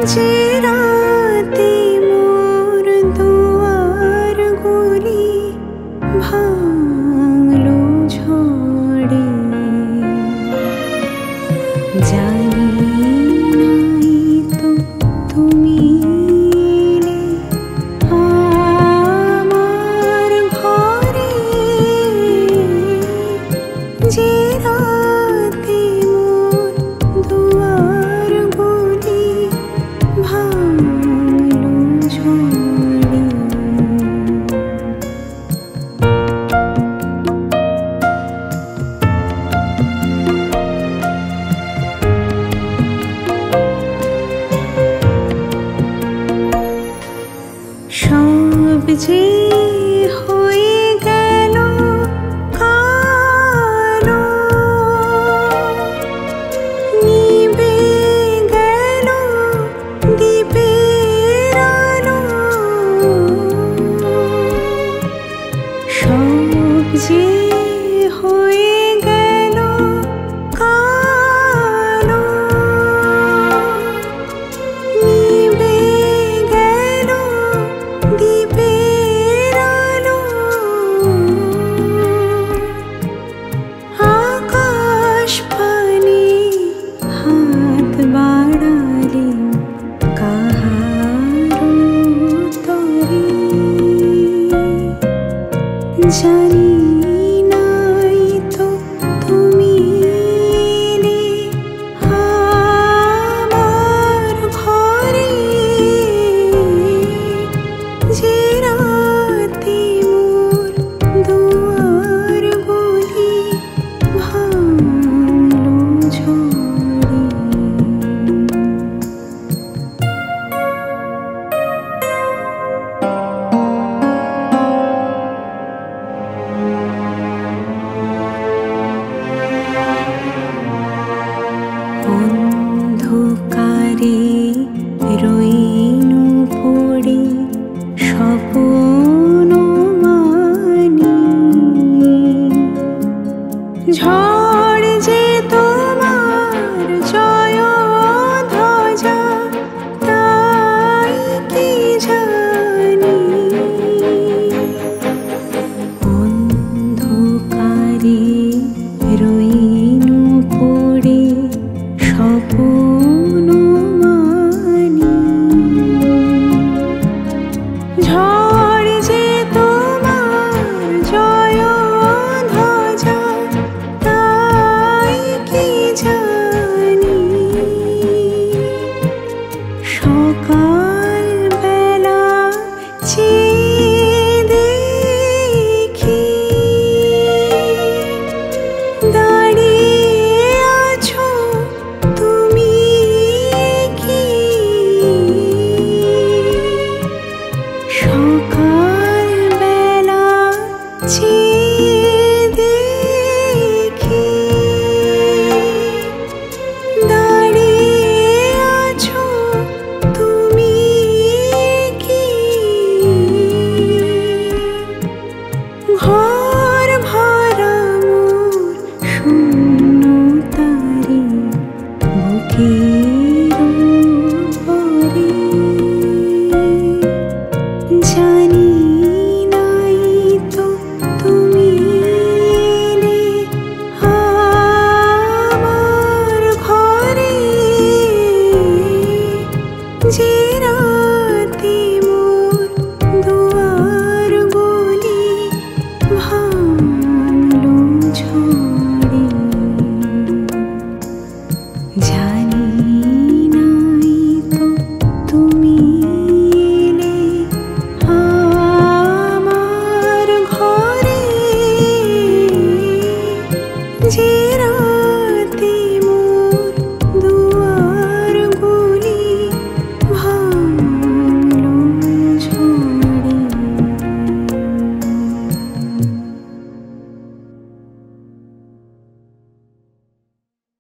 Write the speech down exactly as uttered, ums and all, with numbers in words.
যে রাতে মোর দুয়ার গুলি ভাঙলো ঝড়ে, জানি নাই তো তুমি এলে আমার ঘরে। যে রাতে মোর দুয়ার গুলি ভাঙলো ঝড়ে। সব যে হয়ে গেল কালো, নিভে গেল দ্বীপের আলো। সব যে হয়ে গেল কালো, নিভে গেল দ্বীপের আলো। আকাশ পানে হাত বাড়ালে কাহারো তরে, জানি নাই তো তুমি এলে আমার ঘরে। যে রাতে মোর দুয়ার গুলি ভাঙলো ঝড়ে। অন্ধকারে রইনু পড়ে স্বপ্ন মানি, ঝড় যে তোমার জয় ধ্বজা তাই কি জানি। অন্ধকারে রইনু পড়ে স্বপ্ন মানি, ঝড় যে তোমার জয় ধ্বজা তাই কি জানি। সকাল বেলা চেয়ে দেখি দাঁড়িয়ে আছো তুমি কি। সকাল বেলা চেয়ে দেখি দাঁড়িয়ে আছো তুমি কি। ঘর ভরা মোর শূন্যতারে বুকের উপরে, জানি নাই তো তুমি এলে আমার ঘরে। যে